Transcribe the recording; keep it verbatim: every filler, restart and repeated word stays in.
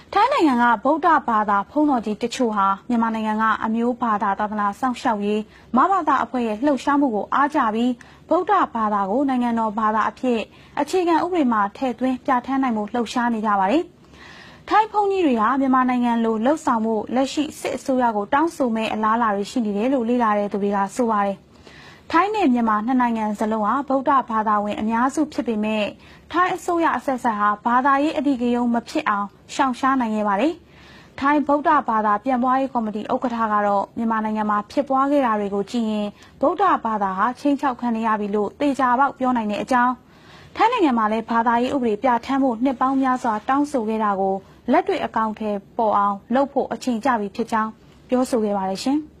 ထိုင်းနိုင်ငံကဗုဒ္ဓဘာသာဖုံးတော်ကြီးတချို့ဟာမြန်မာနိုင်ငံကအမျိုးဘာသာသာသနာစောင့်ရှောက်ရေးမဘာသာအဖွဲ့ရဲ့လှုပ်ရှားမှုကိုအားကြပြီးဗုဒ္ဓဘာသာကိုနိုင်ငံတော်ဘာသာအဖြစ်အခြေခံဥပဒေမှာထည့်သွင်းပြဋ္ဌာန်းနိုင်မှုလှုပ်ရှားနေကြပါတယ်။ထိုင်းဘုန်းကြီးတွေဟာမြန်မာနိုင်ငံလိုလှုပ်ဆောင်မှုလက်ရှိစစ်အစိုးရကိုတောင်းဆိုမဲ့အလားအလာတွေရှိနေတယ်လို့လေ့လာတဲ့သူတွေကဆိုပါတယ်။ထိုင်းနဲ့မြန်မာနှစ်နိုင်ငံစလုံးဟာဗုဒ္ဓဘာသာဝင်အများစုဖြစ်ပေမဲ့ထိုင်းအစိုးရအဆက်ဆက်ဟာဘာသာရေးအဓိကရုဏ်းမဖြစ်အောင်ရှောင်ရှားနိုင်ခဲ့ပါတယ်။ထိုင်းဗုဒ္ဓဘာသာပြန်ပွားရေးကော်မတီဥက္ကဋ္ဌကတော့မြန်မာနိုင်ငံမှာဖြစ်ပွားခဲ့တာတွေကိုကြည့်ရင်ဗုဒ္ဓဘာသာဟာချင်းချောက်ခံရပြီလို့သေချာပေါက်ပြောနိုင်တဲ့အကြောင်းထိုင်းနိုင်ငံမှာလည်းဘာသာရေးဥပဒေပြဋ္ဌာန်းဖို့နှစ်ပေါင်းများစွာတောင်းဆိုခဲ့တာကိုလက်တွေ့အကောင့်ထဲပေါ်အောင်လုပ်ဖို့အချိန်ကျပြီဖြစ်ကြောင်းပြောဆိုခဲ့ပါတယ်ရှင်။